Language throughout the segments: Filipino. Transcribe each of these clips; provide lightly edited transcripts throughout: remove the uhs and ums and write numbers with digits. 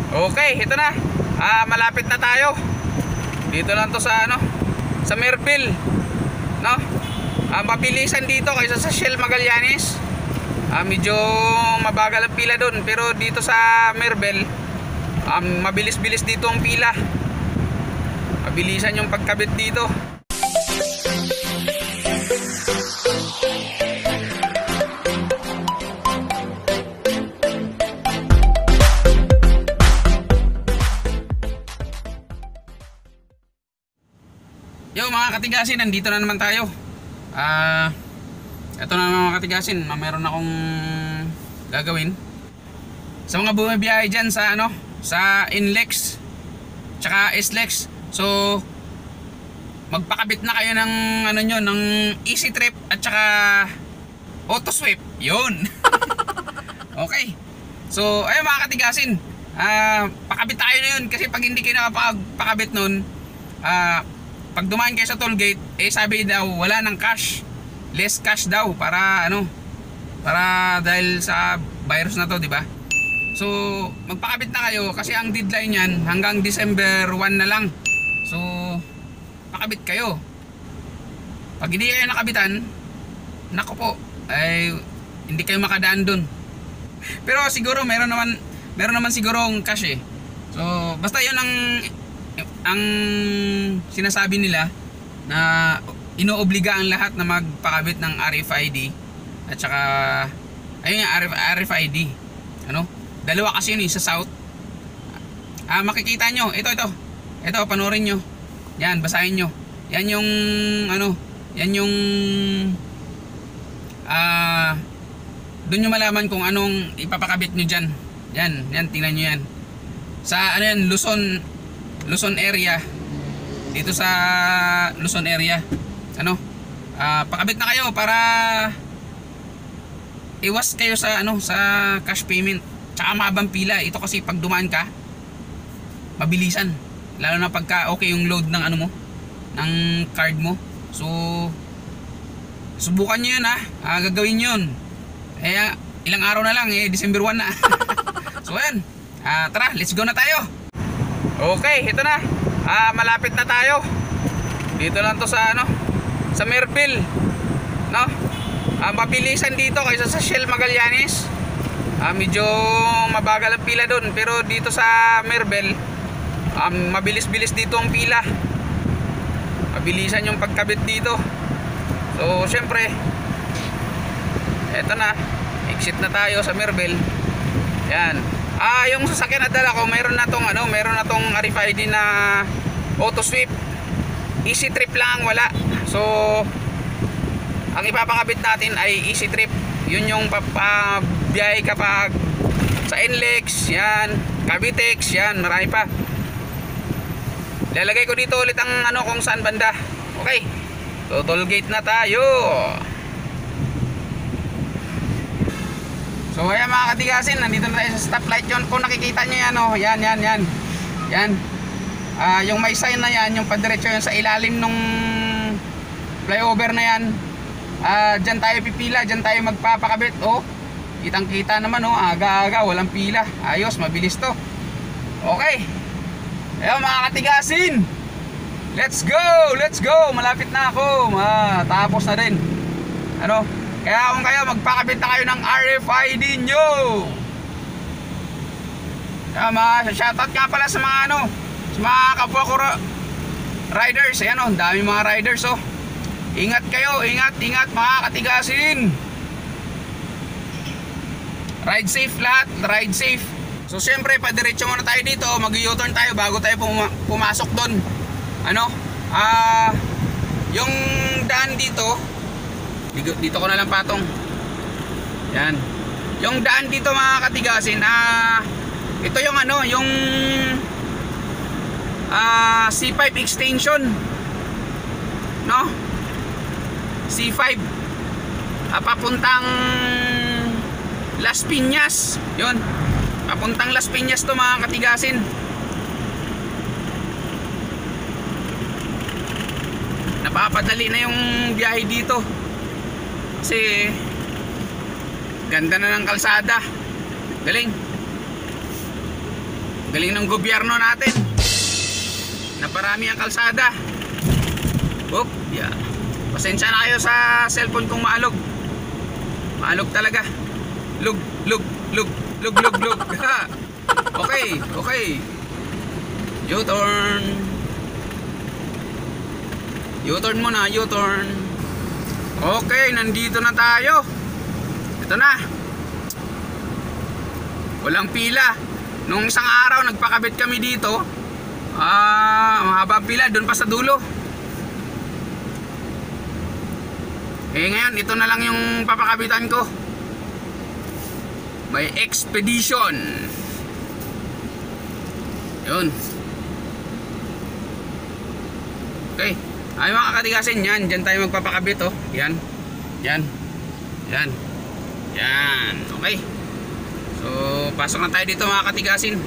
Okay, ito na. Malapit na tayo. Dito lang to sa sa Merville, no? Mabilisan dito kaysa sa Shell Magallanes. Medyo mabagal ang pila doon, pero dito sa Merville, mabilis-bilis dito ang pila. Mabilisan yung pagkabit dito. Yo mga katigasin, nandito na naman tayo. Ito na naman mga katigasin, meron akong gagawin sa mga bumibiyahe dyan sa sa Inlex tsaka SLEX. So magpakabit na kayo ng ng Easy Trip at tsaka Auto Sweep. Yun. Okay. So ayun mga katigasin, pakabit tayo na yun, kasi pag hindi kayo nakapakabit nun, pag dumaan kayo sa toll gate, sabi daw wala ng cash, less cash daw, para para dahil sa virus na to, di ba? So magpakabit na kayo, kasi ang deadline niyan hanggang December 1 na lang. So pakabit kayo. Pag hindi kayo nakabitan, nako po, ay hindi kayo makadaan dun. Pero siguro meron naman sigurong cash eh. So basta yun ang sinasabi nila, na inoobliga ang lahat na magpakabit ng RFID at saka ayun nga, RFID. Dalawa kasi yun sa South. Makikita nyo, ito panoorin nyo. Yan, basahin nyo. Yan yung yan yung doon nyo malaman kung anong ipapakabit nyo dyan. Yan, tingnan nyo yan. Sa yan, Luzon area. Dito sa Luzon area, pakabit na kayo para iwas kayo sa sa cash payment tsaka mahabang pila. Ito kasi pag dumaan ka, mabilisan, lalo na pagka okay yung load ng mo, ng card mo. So subukan nyo yun, gagawin yun. Ilang araw na lang, December 1 na. So ayan, tara, let's go na tayo. Okay, ito na. Malapit na tayo. Dito lang to sa sa Merville, no? Mabilisan dito kaysa sa Shell Magallanes. Medyo mabagal ang pila doon, pero dito sa Merville, mabilis-bilis dito ang pila. Mabilisan yung pagkabit dito. So syempre, eto na, exit na tayo sa Merville. Yan. Yung sasakyan na dala ko, meron na tong RFID na Auto Sweep. Easy Trip lang ang wala. So ang ipapakabit natin ay Easy Trip. Yun yung biyahe kapag sa Inlex, yan, Cavitex, yan, marami pa. Lalagay ko dito ulit ang kung saan banda. Okay, so toll gate na tayo. So ayan mga katigasin, nandito na tayo sa stoplight. Yun, kung nakikita nyo yan, yan. Yung may sign na yan, yung padiretso yan sa ilalim nung flyover na yan. Dyan tayo pipila, dyan tayo magpapakabit. Kitang kita naman, aga-aga, walang pila. Ayos, mabilis to. Okay. Ayan mga katigasin, let's go, malapit na ako. Tapos na din. Kaya kung kayo, magpakabit na kayo ng RFID nyo. Shoutout nga pala sa mga sa mga kapwa ko riders. Ayan dami mga riders. Ingat kayo, ingat mga katigasin. Ride safe lahat, ride safe. So syempre, padiretso muna tayo dito. Mag-U-turn tayo bago tayo pumasok doon. Yung daan dito ko na lang patong. Yan. Yung daan dito mga katigasin, ito yung yung C5 extension, no? C5 papuntang Las Piñas. Yun, papuntang Las Piñas to mga katigasin. Napapadali na yung biyahe dito kasi ganda na ng kalsada. Galing. Galing ng gobyerno natin. Naparami ang kalsada. Oop, yeah. Pasensya na kayo sa cellphone kong maalog. Maalog talaga. Lug. Okay. U-turn. U-turn muna, U-turn. Okay, nandito na tayo. Ito na. Walang pila. Nung isang araw nagpakabit kami dito. Mahaba pila doon pa sa dulo. Ngayon ito na lang yung papakabitan ko. May Expedition. Yun. Okay. Ay mga katigasin, yan. Diyan tayo magpapakabit, oh. Yan. Okay. So, pasok na tayo dito mga katigasin.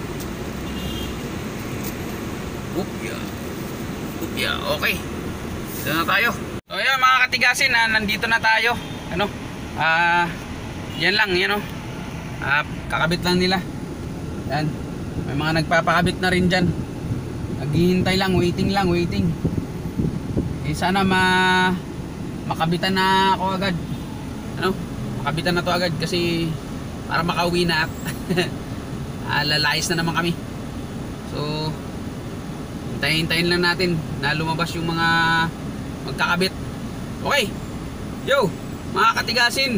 Okay. Dito na tayo. So, yan mga katigasin, nandito na tayo. Ano? Yan lang, yan, oh. Kakabit lang nila. Yan. May mga nagpapakabit na rin dyan. Naghihintay lang, waiting. Sana makabitan na ako agad. Ano? Makabitan na to agad kasi para makauwi na at lalayas na naman kami. So hintayin lang natin na lumabas yung mga magkakabit. Okay. Yo, mga katigasin.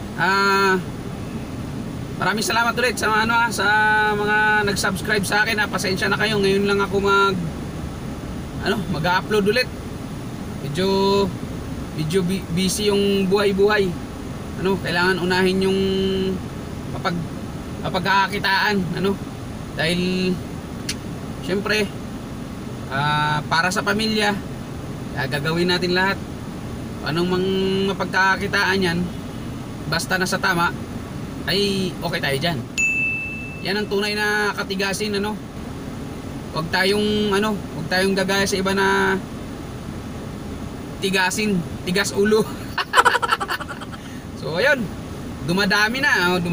Maraming salamat ulit sa sa mga nag-subscribe sa akin. Pasensya na kayo, ngayon lang ako mag-upload ulit. Medyo busy yung buhay-buhay. Kailangan unahin yung mapagkakakitaan, dahil syempre para sa pamilya, gagawin natin lahat. Anong mapagkakakitaan yan, basta nasa tama, ay okay tayo dyan. Yan ang tunay na katigasin. Huwag tayong gagaya sa iba na tigas ulo. So ayun, dumadami.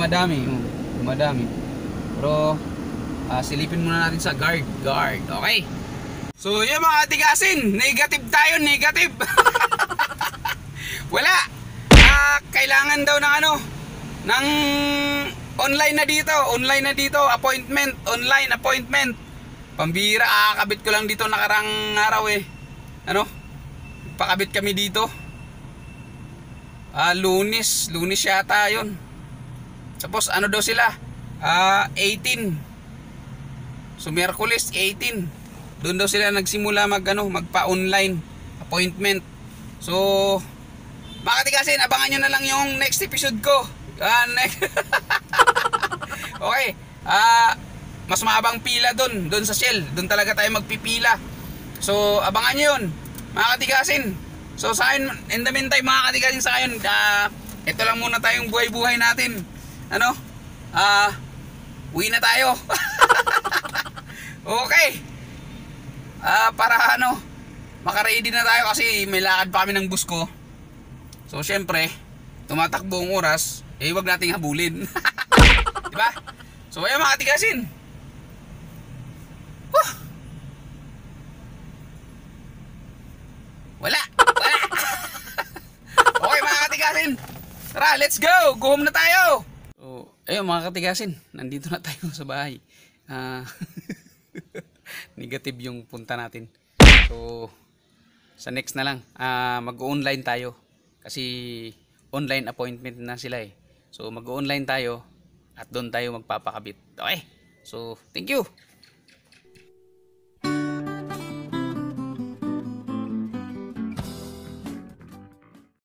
Pero silipin muna natin sa guard. Okay. So yun mga katigasin, negative tayo. Wala. Kailangan daw ng online na dito, online appointment. Pambira, kakabit ko lang dito nakarang araw pakabit kami dito. Lunes yata yun. Tapos daw sila 18. So Miyerkules 18. Doon daw sila nagsimula magpa-online appointment. So mga katigasin, abangan nyo na lang yung next episode ko. Okay. Mas mahabang pila doon sa Shell. Doon talaga tayo magpipila. So abangan nyo yun mga katigasin. So sa akin, in the meantime mga katigasin, sa akin ito lang muna tayong buhay-buhay natin. Uwi na tayo. Okay. Para makaready na tayo kasi may lakad pa kami ng bus ko. So syempre, tumatakbo ang oras, wag nating habulin. Diba? So ayun mga katigasin. Wala. Okay mga katigasin, tara, let's go. Go home na tayo. So ayun mga katigasin, nandito na tayo sa bahay. Negative yung punta natin. So sa next na lang, mag-online tayo. Kasi online appointment na sila So mag-online tayo at doon tayo magpapakabit. Okay. So thank you.